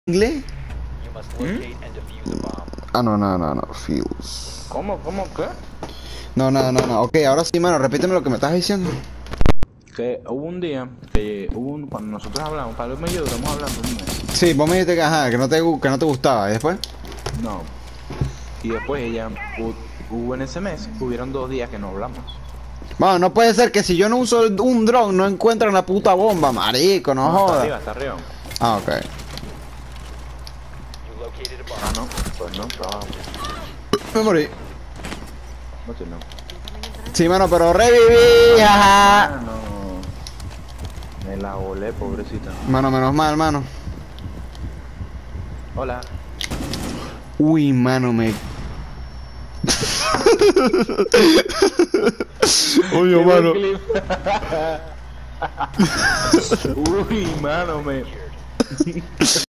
inglés? ¿Mm? Ah, no, Fuse. ¿Cómo qué? No. Ok, ahora sí, mano, repíteme lo que me estás diciendo. Que hubo un día cuando nosotros hablamos, Paloma y yo duramos hablando un mes. Sí, vos me dijiste que, ajá, que no te gustaba, ¿y después? No. Y después hubo en ese mes, hubieron 2 días que no hablamos. Bueno, no puede ser que si yo no uso un dron no encuentren la puta bomba, marico, no No, está jodas. arriba, está arriba. Ah, ok. Ah, no, pues no, estaba. Me morí. No te no. Sí, mano, pero reviví, ajá. Ah, no. Me la volé, pobrecita. Mano, menos mal, mano. Hola. Uy, mano, me... Oye, Qué buen mano. clip. Uy, mano, me.